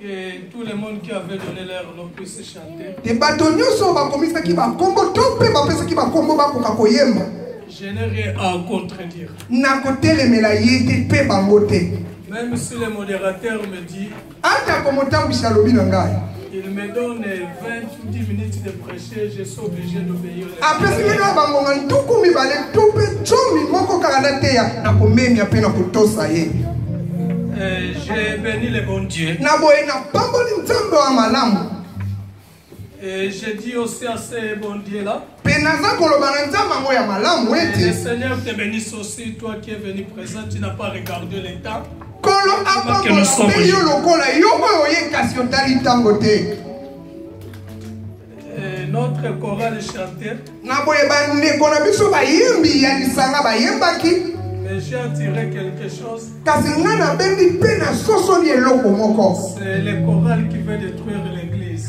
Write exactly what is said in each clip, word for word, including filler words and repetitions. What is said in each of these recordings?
Que tout le monde qui avait donné leur nom puisse chanter. Je n'ai rien à contredire. Même si le modérateur me dit, il me donne vingt-dix minutes de prêcher, je suis obligé d'obéir. Euh, j'ai béni le bon Dieu. Et j'ai dit aussi à ce bon Dieu-là, le Seigneur te bénisse aussi, toi qui es venu présent, tu n'as pas regardé les temps. Que nous sommes euh, notre chorale chantait. Mais j'ai attiré quelque chose. C'est le choral qui veut détruire l'église.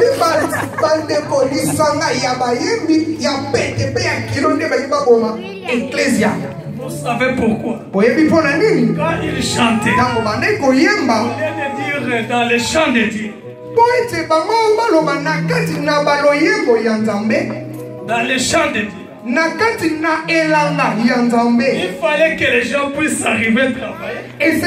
Vous savez pourquoi? Quand il chantait, au lieu de dire dans les chants de Dieu, dans les chants de Dieu, il fallait que les gens puissent arriver à travailler.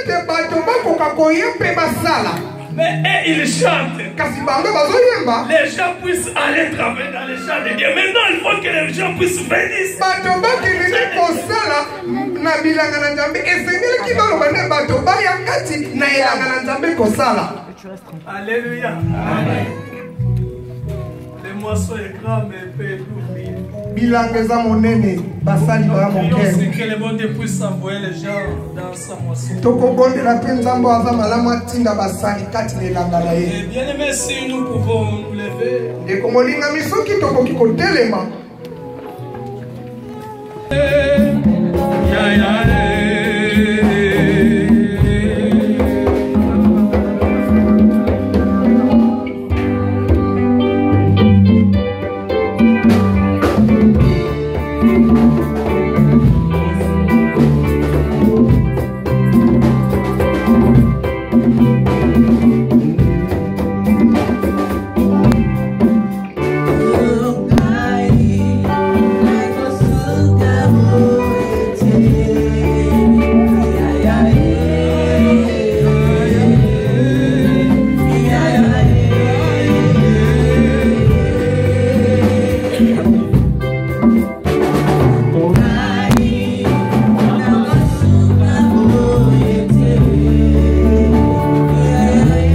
Mais et ils chantent. Les gens puissent aller travailler dans les champs de Dieu. Maintenant, il faut que les gens puissent venir. Alléluia. Amen. Le moisson est grand, mais peu d'ouvriers. C'est que le bon Dieu puisse envoyer les gens dans sa moisson. Et bien aimé, si nous pouvons nous lever. Yeah, yeah, yeah. Yeah.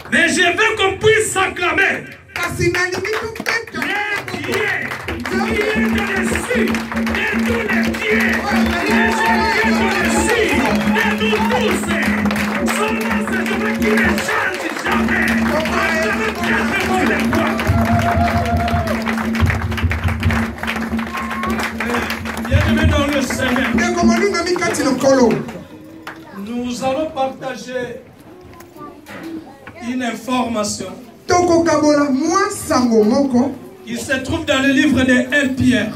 Mais je veux qu'on puisse s'acclamer. Kasi nalingi tupeta. Les dieux, qui est au-dessus de tous les dieux, les dieux au-dessus de nous tous. Son nom, c'est celui qui ne change jamais. Acclamez bien devant les voix. Bien-aimés dans le Seigneur, nous allons partager une information qui se trouve dans le livre de un Pierre,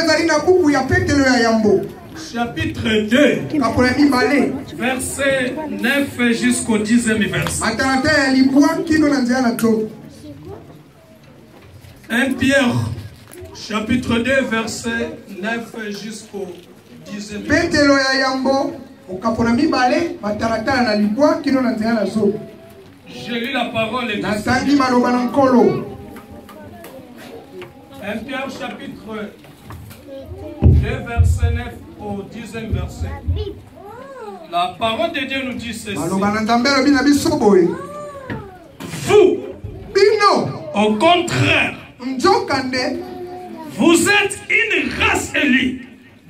chapitre deux, verset neuf jusqu'au dixième verset. un Pierre, chapitre deux, verset neuf jusqu'au dixième verset. J'ai lu la parole et un Pierre chapitre deux verset neuf au dixième verset. La parole de Dieu nous dit ceci. Vous, au contraire, vous êtes une race élue.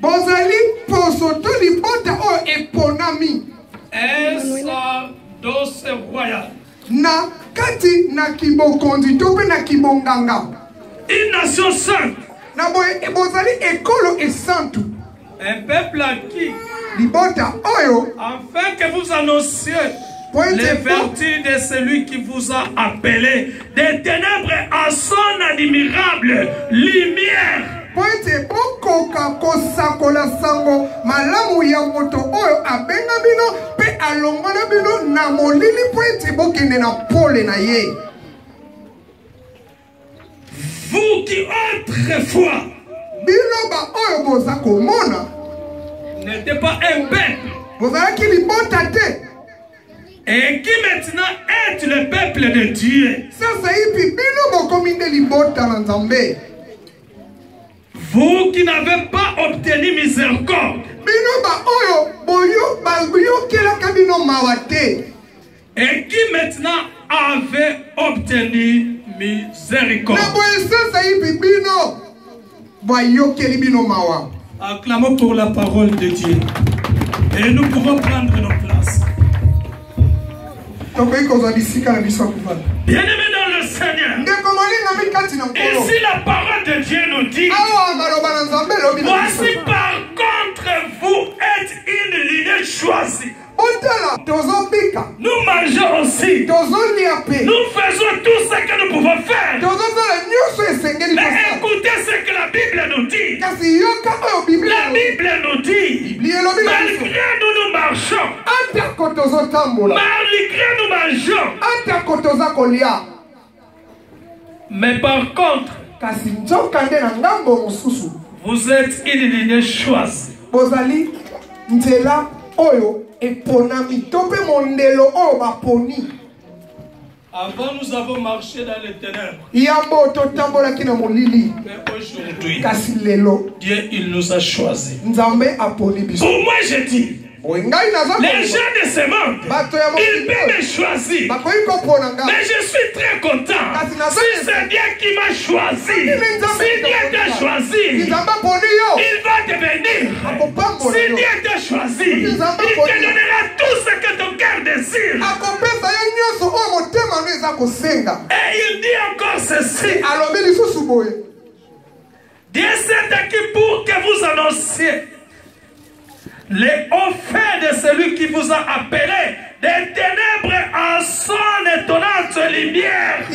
Un sacerdoce royal. Na kati na kibokondi tope na kibonganga. Une nation sainte. Na boye ebozali ekolo esantu. Un peuple acquis. Libota oyo. Afin que vous annonciez les vertus de celui qui vous a appelé des ténèbres à son admirable lumière. Pointe bokoka kosakola sango malamu ya moto oyo abenga bino pe alongana bino na molili pointe bokende na pole na ye. Vous qui autrefois bino ba oyo boza komona n'était pas un peuple, bozalaki libota te, et qui maintenant est le peuple de Dieu. Sasa ipi bino bokomi nde libota na Nzambe. Vous qui n'avez pas obtenu miséricorde, et qui maintenant avez obtenu miséricorde. Acclamons pour la parole de Dieu. Et nous pourrons prendre nos places. Bien-aimés dans le Seigneur, ici la parole de Dieu nous dit, voici par contre vous êtes une lignée choisie. Nous mangeons aussi. Nous faisons tout ce que nous pouvons faire. Mais écoutez ce que la Bible nous dit. La Bible nous dit, malgré nous nous marchons, malgré nous mangeons, mais par contre, vous êtes une lignée choisie. Avant, nous avons marché dans les ténèbres. Mais aujourd'hui, Dieu, il nous a choisis. Pour moi, je dis, les gens de ce monde, ils peuvent me choisir. Mais je suis très content. Si c'est Dieu qui m'a choisi, si Dieu t'a choisi, il va te bénir. Si Dieu t'a choisi, il te donnera tout ce que ton cœur désire. Et il dit encore ceci. Dieu s'est acquis pour que vous annonciez les hauts faits de celui qui vous a appelé des ténèbres à son étonnante lumière.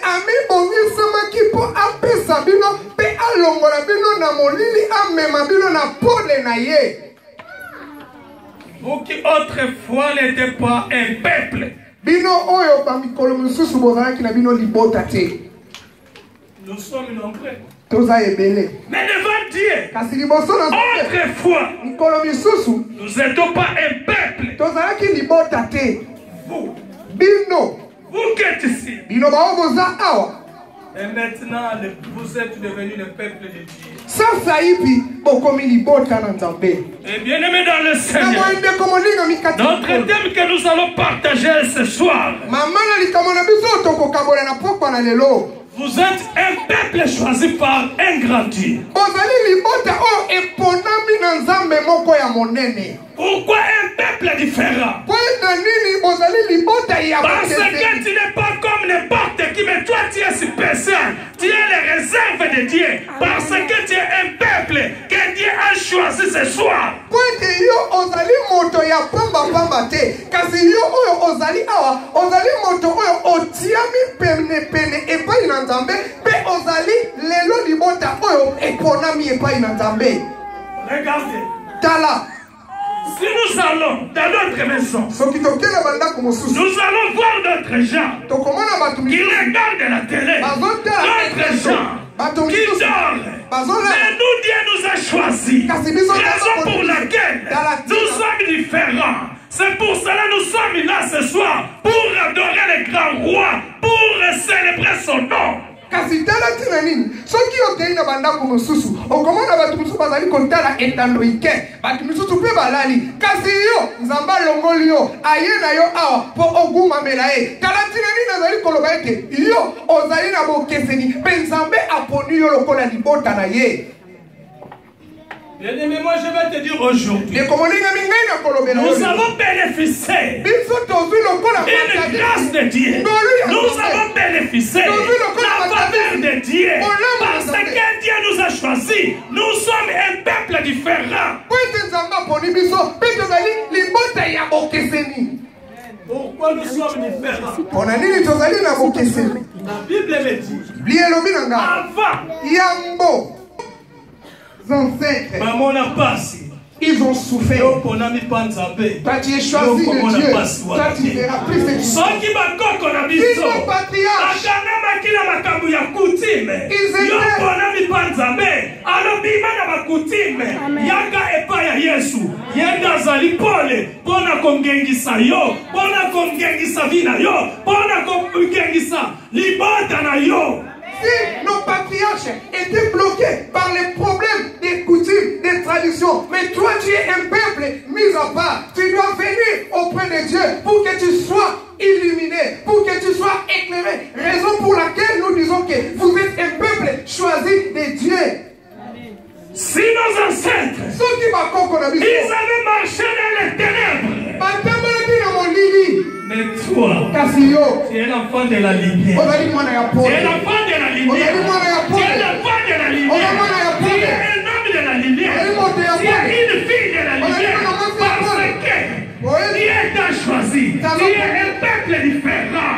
Vous qui autrefois n'étiez pas un peuple, nous sommes nombreux. Mais devant Dieu, autrefois, nous n'étions pas un peuple. Vous, vous qui êtes ici, et maintenant vous êtes devenus le peuple de Dieu. Et bien aimé dans le Seigneur, notre thème que nous allons partager ce soir, Vous êtes un peuple choisi par un grand Dieu. Pourquoi un peuple différent? Parce que tu n'es pas comme n'importe qui, mais toi tu es spécial. Tu es les réserves de Dieu. Parce que tu es un peuple que Dieu a choisi ce soir. Regardez. Si nous allons dans notre maison, nous allons voir d'autres gens qui regardent la télé, d'autres gens qui dorment. Mais nous, Dieu nous a choisis. Raison pour laquelle nous sommes différents. C'est pour cela que nous sommes là ce soir, pour adorer le grand roi, pour célébrer son nom. Kasi tala tina nini soki okei na bandako mosusu okomona batu mosusu bazali kotala etando ike batu mosusu pe balali kasi yo nzamba longoli yo aye na yo awa po ogumamela ye tala tina nini azali koloba ete yo ozali na bokeseni mpe nzambe aponi yo lokola libota na ye. Bien-aimé, moi je vais te dire aujourd'hui, nous avons bénéficié d'une grâce de Dieu. Nous avons bénéficié de la faveur de Dieu. Parce que Dieu nous a choisis. Nous sommes un peuple différent. Pourquoi nous sommes différents? La Bible me dit, avant ancêtres, ils ont souffert. Toi tu es choisi de Dieu. Toi tu ne verras plus ce qui se passe. Ils sont patriarches. Ils Si nos patriarches étaient bloqués par les problèmes des coutumes, des traditions, mais toi tu es un peuple mis à part, tu dois venir auprès de Dieu pour que tu sois illuminé, pour que tu sois éclairé. Raison pour laquelle nous disons que vous êtes un peuple choisi de Dieu. Si nos ancêtres, ils avaient marché dans les ténèbres, mais toi, tu es l'enfant de la lumière. Tu es l'enfant de la lumière. Tu es l'enfant de la lumière. Tu es un homme de la lumière. Tu es une fille de la lumière. Parce que Dieu t'a choisi. Tu es un peuple différent.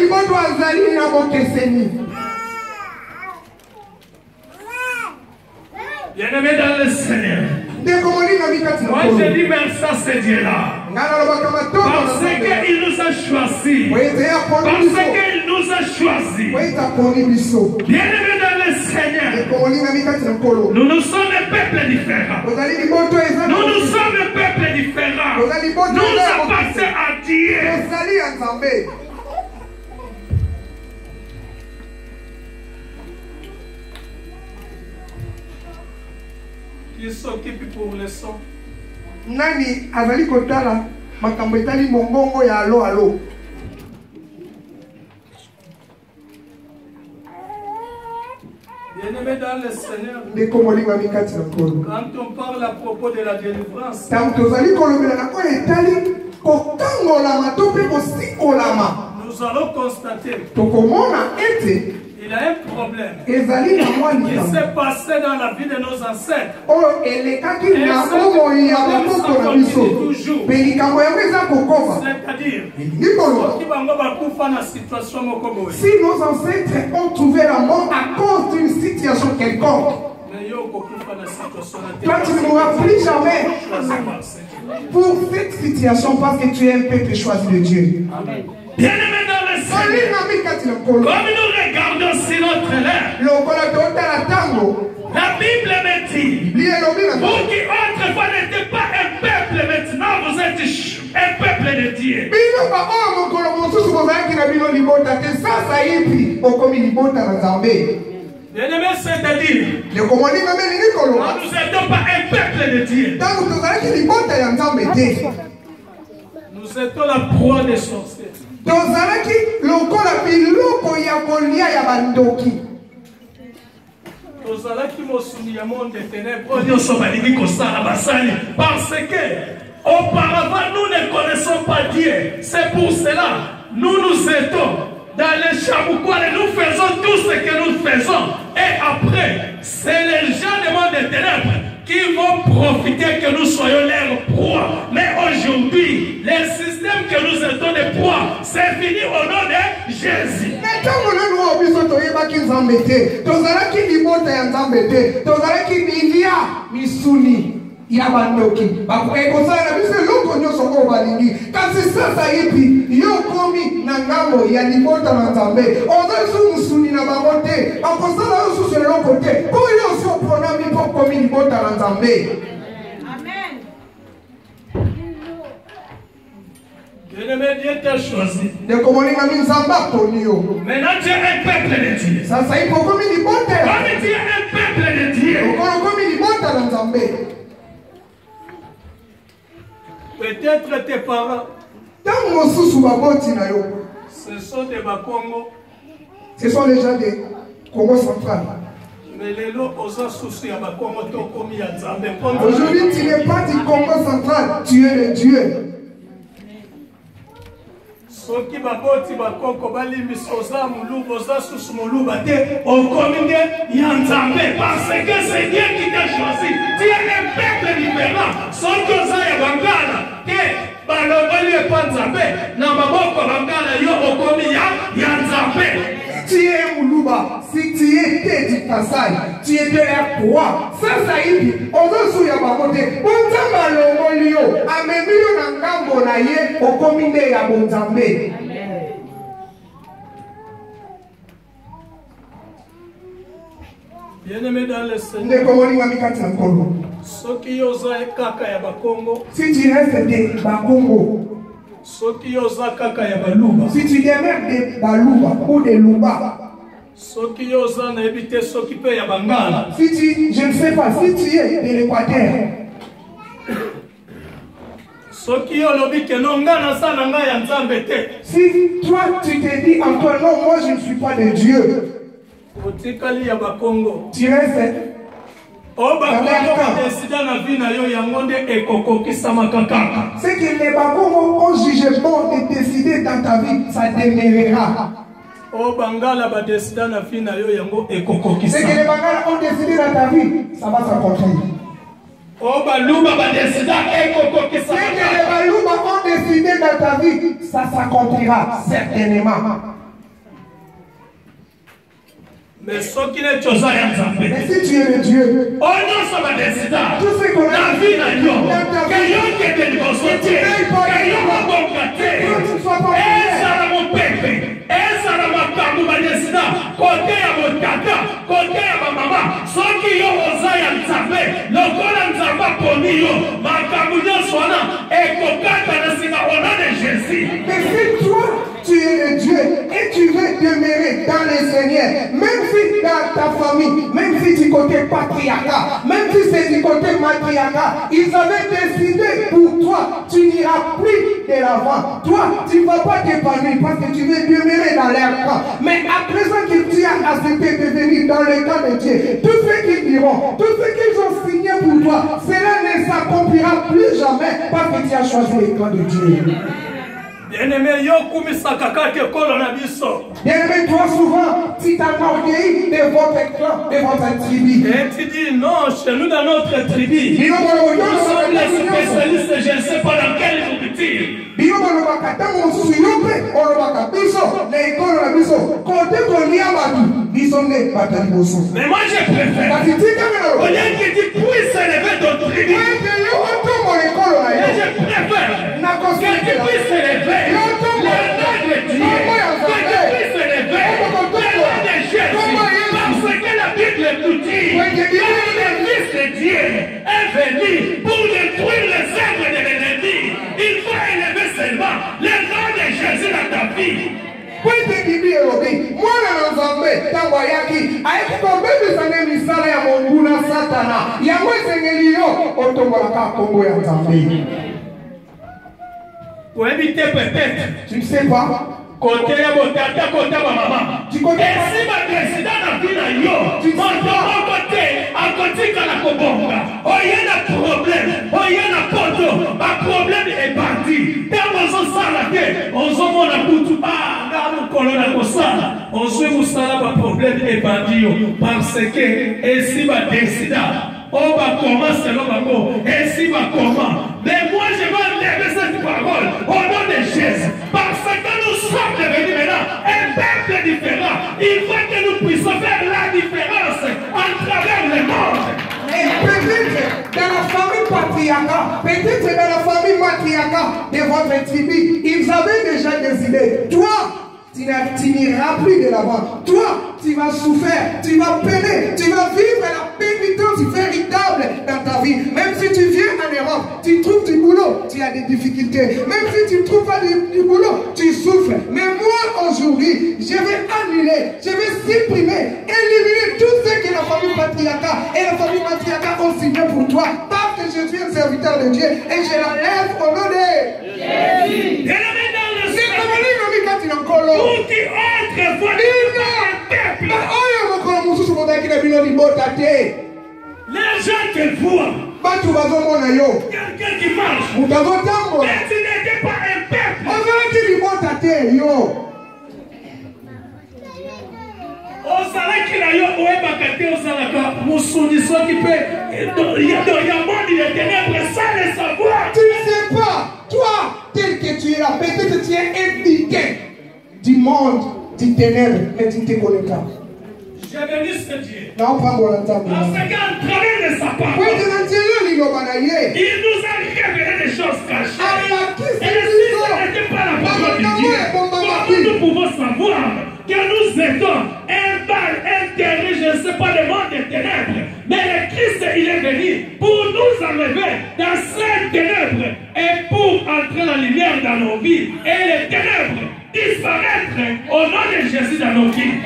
Bien-aimé dans le Seigneur, moi je dis merci à ce Dieu-là. Parce qu'il nous a choisis. Parce qu'il nous a choisis. Bien-aimé dans le Seigneur, nous nous sommes un peuple différent. Nous nous sommes un peuple différent. Nous appartenons à Dieu. Qui s'occupe pour le son? Nani azali kotala makambo etali mongongo ya alo alo. Bien-aimé dans le Seigneur, quand on parle à propos de la délivrance, nous allons constater il y a un problème. Il s'est passé dans la vie de nos ancêtres. Et c'est-à-dire, si nos ancêtres ont trouvé la mort à cause d'une situation quelconque, toi tu ne mourras plus jamais pour cette situation parce que tu es un peuple choisi de Dieu. Bien-aimé dans le Seigneur, comme nous regardons sur notre l'air, la Bible me dit, vous qui autrefois n'étiez pas un peuple, maintenant vous êtes un peuple de Dieu. Bien-aimé, c'est-à-dire, nous n'étions pas un peuple de Dieu. Nous étions la proie des sorciers. Tozalaki loko balia ya bandoki. Parce que auparavant nous ne connaissons pas Dieu. C'est pour cela nous nous aidons dans les chamoukois et nous faisons tout ce que nous faisons. Et après, c'est les gens du monde des ténèbres qui vont profiter que nous soyons leur proie. Mais aujourd'hui, le système que nous aidons de proie, c'est fini au nom de Jésus. Yabandoki bakukosana bise loko nyoso ko balingi kasi sasa hivi yo komi na ngambo ya libota na Nzambe ozo musuni na bamote bakosana yo susu loko te ko yo so pronami po komi libota na Nzambe. Amen. Bien-aimé, Dieu t'a choisi. De komoninga minzamba konio. Maintenant tu es un peuple de Dieu. Sasa hivi komi libota. Comme tu es un peuple de Dieu. Komi libota na Nzambe. Peut-être tes parents, ce sont des Bakongo. Ce sont les gens des Congo central. Aujourd'hui, tu n'es pas du Congo central, tu es le Dieu. Soki baboti bakoko balimbisa oza muluba oza susu muluba te okominde ya Nzambe parce que c'est Dieu qui t'a choisi. Tu es un peuple différent. Soki oza ya bangala te balongoli epa Nzambe na maboko bangala yo okomi ya ya Nzambe. Tu es muluba, si tu étais du passage, tu es de la croix. Ça ça y est, on veut sous ya bakote. Bonzamba longolio, amemio na ngambo na ye okominde ya Nzambe. Bien-aimé dans le Seigneur, soki yoza kaka ya Bakongo, si tu restes de Bakongo, soki yoza kaka ya Baluba, si tu demeures de Baluba ou de Luba, soki yoza na ebite soki pe ya Bangala, si tu, je ne sais pas, si tu es de l'Équateur, soki olobi ke no nga na sana nga ya Nzambe te, si toi tu te dis encore non, moi je ne suis pas de Dieu, otikali ya Bakongo, tu restes. Oh, c'est que les Bakongo ont jugé bon de décider dans ta vie, ça demeurera. Oh, Bangala ba décider na vie na yo yango ekoko c'est que les Bangala ont décidé dans ta vie, ça va s'accomplir. Oh, Baluba ba décider ekoko kisa. C'est que les Baluba ont décidé dans ta vie, ça s'accomplira certainement. Mais ce qui est chose à Nzambe. Mais si tu es le Dieu, oh non, ça va décider. Tout ce qu'on a la vie n'a yo. Que yo qui est de l'Ossoté. Que yo va bon gâter. Et ça va mon pépé. Et ça va ma part va décider. Côté à mon tata. Côté à ma maman. Ce qui yo osa ya Nzambe. Le kola Nzamba poni yo. Ma kamunya soana. Et kokata na sina au nom de Jésus. Mais si toi, tu es le Dieu et tu veux demeurer dans le Seigneur, même si dans ta famille, même si du côté patriarcat, même si c'est du côté matriarcat, ils avaient décidé pour toi, tu n'iras plus de l'avant. Toi, tu ne vas pas t'épanouir parce que tu veux demeurer dans leur camp. Mais à présent que tu as accepté de venir dans le camp de Dieu, tout ce qu'ils diront, tout ce qu'ils ont signé pour toi, cela ne s'accomplira plus jamais parce que tu as choisi le camp de Dieu. Bien-aimé, yo kumisaka kake kolo na biso. Bien-aimé, toi souvent, tu t'enorgueillis de votre clan, de votre tribu. Et tu dis non, chez nous dans notre tribu, nous sommes les spécialistes, je ne sais pas dans quelle nourriture. Mais moi je préfère. Au lieu que tu puisses élever ton tribu, et je préfère que tu puisses élever le nom de Dieu, que tu puisses élever le nom de Jésus, parce que la Bible nous dit que le Fils de Dieu est venu pour détruire les œuvres de l'ennemi. Il faut élever seulement le nom de Jésus dans ta vie. Kwete bibi elobi mwana na Nzambe tango yaki ayekikombebisana misala ya Mungu na Satana yango esengeli yo otombolaka kombo ya Nzambe. Pour éviter peut-être, tu ne sais pas, Côté ya botata, côté ya maman. Et si ma président n'a vu la yo, mon côté, à côté de la kobonga. Oh, il y a un problème. Oh, il y a un poto. Ma problème est parti. Quand on s'en sort la tête, on s'en va la boutou. Ah, là, mon colonel, on s'en on se vous sort la problème est parti. Parce que, et si ma décida, on va commencer le babo. Et si ma comment. Mais moi, je vais enlever cette parole au nom de Jésus. Parce que nous sommes devenus maintenant un peuple différent. Il faut que nous puissions faire la différence à travers le monde. Et peut-être dans la famille patriarcale, peut-être dans la famille matriarcale de votre tribu, ils avaient déjà des idées. Toi, tu n'iras plus de l'avant. Toi, tu vas souffrir, tu vas peiner, tu vas vivre la pénitence véritable dans ta vie. Même si tu viens en Europe, tu trouves du boulot, tu as des difficultés. Même si tu ne trouves pas du, du boulot, tu souffres. Mais moi, aujourd'hui, je vais annuler, je vais supprimer, éliminer tout ce que la famille patriarcale et la famille matriarcale ont signé pour toi. Parce que je suis un serviteur de Dieu et je la lève au nom de Jésus. Tout qui entre voit le peuple. Les gens te voient. Quelqu'un qui marche. Mais tu n'étais pas un peuple. Osala qui la yo oebakate osala musuniso qui peut il y a un monde de ténèbres sans le savoir. Tu ne sais pas, toi tel que tu es là, peut-être tu es invité du monde du ténèbre, mais tu ne te connais pas. Je bénis ce Dieu. Non, pas mon entendre. Parce qu'en travers de sa parole, il nous a révélé des choses cachées. Et si ce n'était pas la parole de Dieu, comment nous pouvons savoir que nous étions un bal interdit, je ne sais pas, le monde des ténèbres. Mais le Christ, il est venu pour nous enlever dans ces ténèbres et pour entrer la lumière dans nos vies. Et les ténèbres disparaître au nom de Jésus dans nos vies.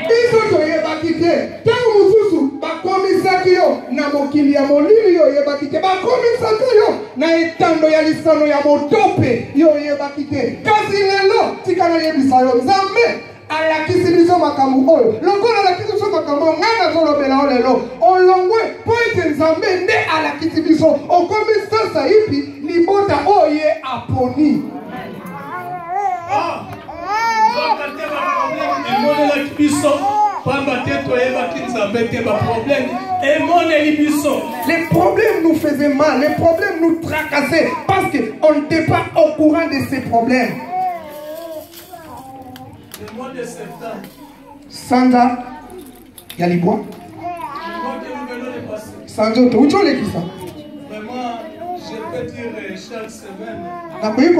alakisi biso makambo oyo lokola alakisi biso makambo ngai nazolobela o lelo olongwe po ete nzambe nde alakisi biso okomi sasa hivi libota oyo ye aponi. Les problèmes nous faisaient mal, les problèmes nous tracassaient parce qu'on n'était pas au courant de ces problèmes. Le mois de septembre. Sanda, il y a les bois. Le mois que nous venons de passer. Sanda, tu as dit ça? Vraiment, je peux dire chaque semaine. J'ai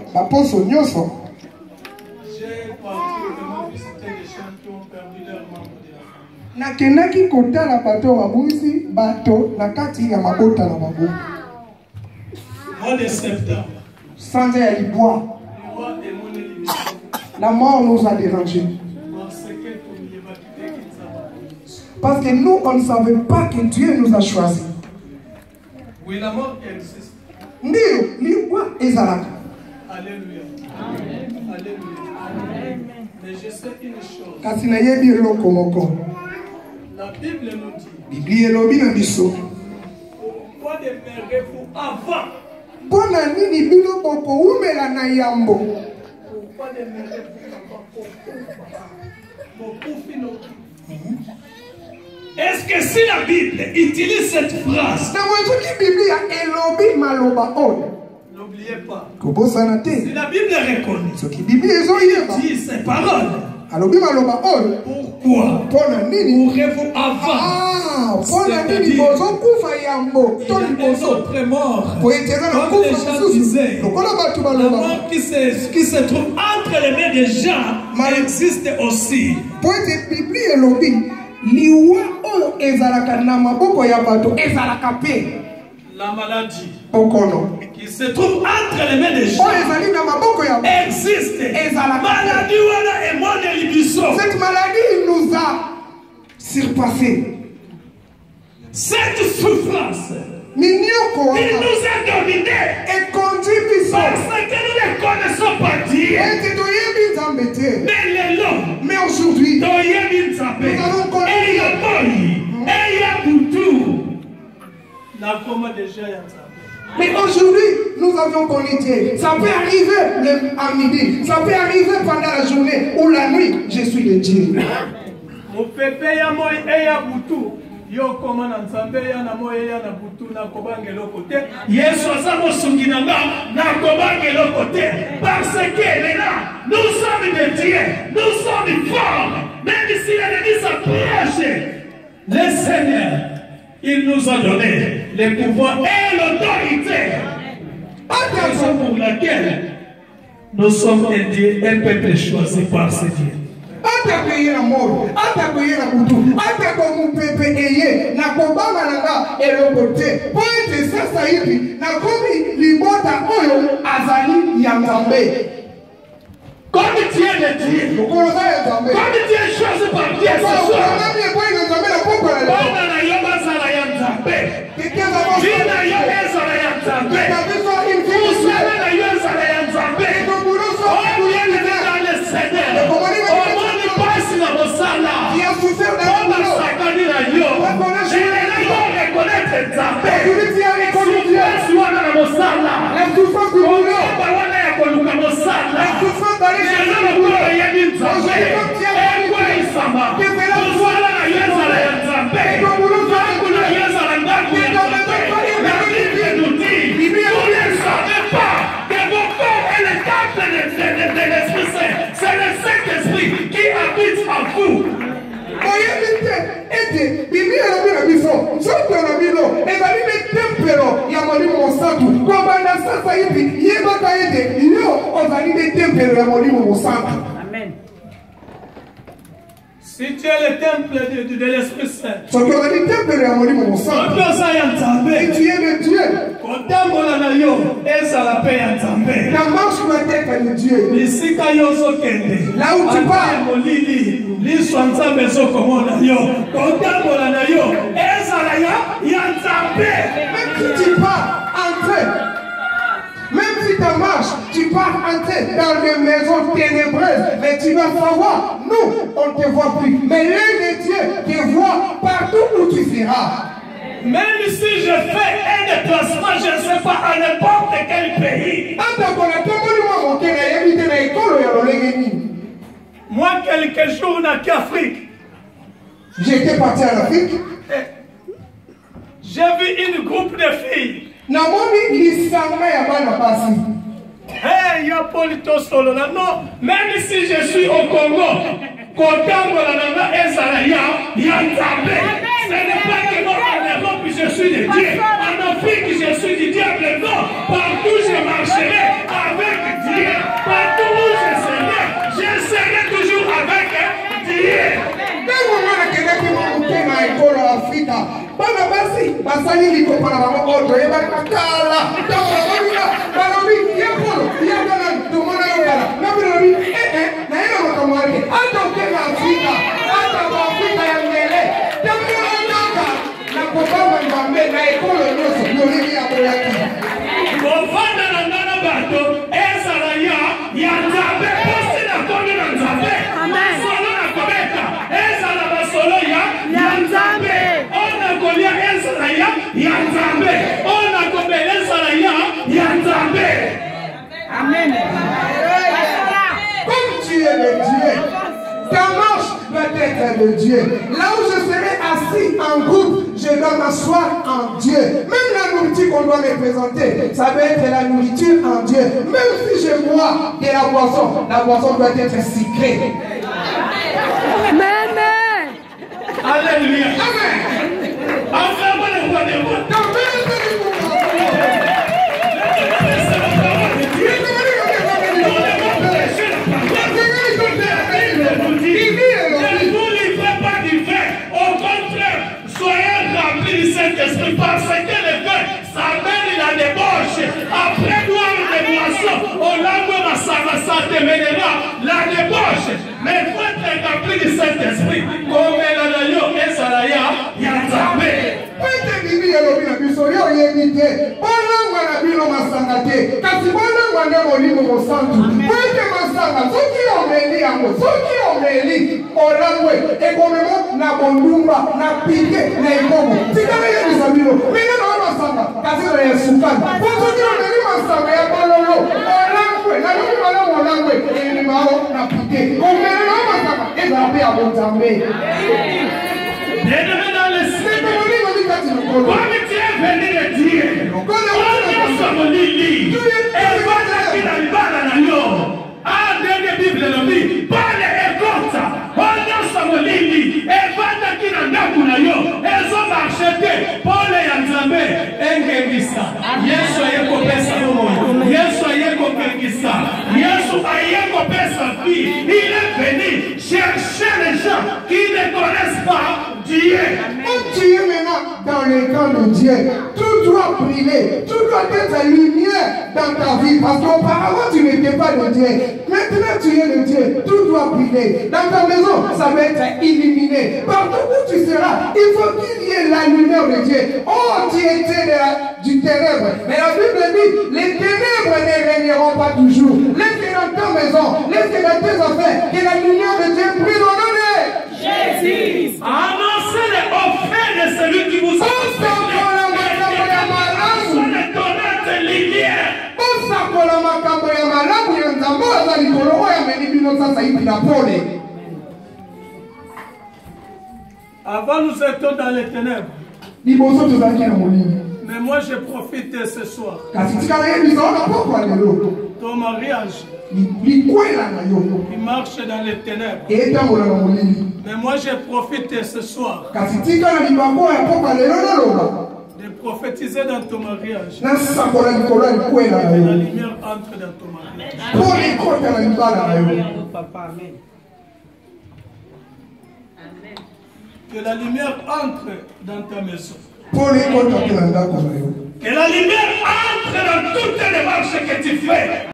parti vraiment visiter les gens qui ont perdu leur membre de la famille. Nakendaki kotala bato babwisi bato na kati ya mabota na bango. Mois de septembre. Sanda ya liboa. La mort nous a dérangés. Parce que nous, on ne savait pas que Dieu nous a choisis. Oui, la mort existe. Ndio, liboa ezalaka. Alléluia. Amen. Alléluia. Amen. Mais je sais une chose. Kasi na yebi eloko moko. La Bible nous dit. Biblia elobi na biso. Pourquoi demeurez-vous avant? Bona nini bino boko umela na yambo? Pourquoi demeurez-vous avant? Est-ce que si la Bible utilise cette phrase, n'oubliez pas, si la Bible reconnaît, dit ces paroles, pourquoi mourrez-vous avant? C'est-à-dire, il y a des autres morts, comme les gens disaient, la mort qui se, qui se trouve entre les mains des gens existe aussi. La maladie qui se trouve entre les mains des gens existe. Maladie et mort de l'Ibisson. Cette maladie nous a surpassé. Cette souffrance, il nous a dominé et conduit Parce que nous ne connaissons pas Dieu. Mais le Mais aujourd'hui, nous avons connu Mais aujourd'hui, nous avions connu Dieu. Ça peut arriver le, à midi, ça peut arriver pendant la journée ou la nuit. Je suis le Dieu. Yo koma na nzambe ya na moye ya na butu na kobangelo kote Yesu asamo sunginanga na kobangelo kote parce que est là nous sommes des dieux nous sommes forts même si l'ennemi s'approche le Seigneur il nous a donné le pouvoir et l'autorité raison pour laquelle nous sommes un Dieu un peuple choisi par ce Dieu. Atakoye na moro, atakoye na butu, atako mupepe eye, na kobanga nanga elokote. Po ete sasa hivi, na komi libota oyo azali ya Nzambe. Comme tu es le Dieu, comme tu es choisi par Dieu ce soir, c'est le Saint-Esprit qui habite en vous. Amen. Si tu es le temple de, de, de l'Esprit Saint, tu es le temple de Dieu. Ta marche doit être de Dieu. Là où tu pars, même si tu pars entrer, même si ta marche, tu pars entrer dans des maisons ténébreuses, mais tu vas savoir, nous, on ne te voit plus. Mais l'œil de Dieu te voit partout où tu seras. Même si je fais un déplacement, je ne sais pas, à n'importe quel pays. Moi, quelques jours dans l'Afrique, j'étais parti en Afrique. J'ai vu une groupe de filles. Hey, il y a Polito Solo là. Non, même si je suis au Congo, Kotango là, il y a Nzambe. Ce n'est pas que non, en Europe je suis de Dieu. En Afrique je suis du diable. Non, partout je marcherai avec Dieu. Partout où je serai, je serai toujours avec Dieu. Bana basi basali liko para bango oto e ba kala to babula balobi yekolo yakana to mona yokala na bilobi eh eh na ina makamwake ata ukenda Afrika ata kwa Afrika ya mbele tamio ndoka na kobamba mbambe na ekolo nyoso yolini ya boyaki Bovanda na nana bato ezala ya ya Nzambe posi na komi na Nzambe solo na kobeka ezala basolo ya ya Nzambe ona kolia ezala ya ya Nzambe ona kobeleza la ya ya Nzambe. Amen. Comme tu es le Dieu, ta marche doit être de Dieu. Là où je serai assis en groupe, je dois m'asseoir en Dieu. Même la nourriture qu'on doit me présenter, ça doit être la nourriture en Dieu. Même si je bois de la boisson, la boisson doit être sucrée. Amen. Alléluia. Amen. Enfin, moi, le roi des rois. Saint-Esprit parce que le vin s'amène la débauche. Après boire des boissons, au lendemain, ça va s'amènera la débauche. Mais il faut être rempli du Saint-Esprit. Comme elle a eu, et ça l'a eu, il y a un tapé. Bibi elobi na biso yo yebite. Olanga na bino masanga te kasi bona mwana molimo mosantu ete masanga soki omeli yango soki omeli olangwe ekomemo na bondumba na pike na ekomo tikala yebisa bino mine na masanga kasi na yesukani po soki omeli masanga ya bololo olangwe na loki malamu olangwe elimao na pike omeli na masanga ezala mpe ya bonzambe Comme tu es venu le dire, on est Molili, et voilà qui n'a pas dans l'eau. Ah, dernier Bible le dit, pas les écoutes, on est Molili, et voilà qui n'a pas dans l'eau. Elles ont acheté pour les Yanzambe, et Ngengisa. Yesu aye kopesa momo, Yesu aye kopesa, Yesu aye kopesa fille. Il est venu chercher les gens qui ne connaissent pas Dieu. Quand tu es maintenant dans le camp de Dieu, tout doit briller, tout doit être lumière dans ta vie. Parce qu'auparavant tu n'étais pas de Dieu. Maintenant tu es de Dieu, tout doit briller. Dans ta maison, ça va être illuminé. Partout où tu seras, il faut qu'il y ait la lumière de Dieu. Oh, tu étais de la, du ténèbre. Mais la Bible dit, les ténèbres ne régneront pas toujours. Laisse dans ta maison, laisse dans tes affaires, que la lumière de Dieu brille dans nos nez. Jésus. Annoncez les offres de celui qui vous a Avant nous étions dans les ténèbres. Mais moi je profite ce soir. Ton mariage. Il marche dans les ténèbres. Mais moi je profite ce soir de prophétiser dans ton mariage. Que la lumière entre dans ton mariage. Que la lumière entre dans ta maison. Que la lumière entre dans toutes les marches que tu fais.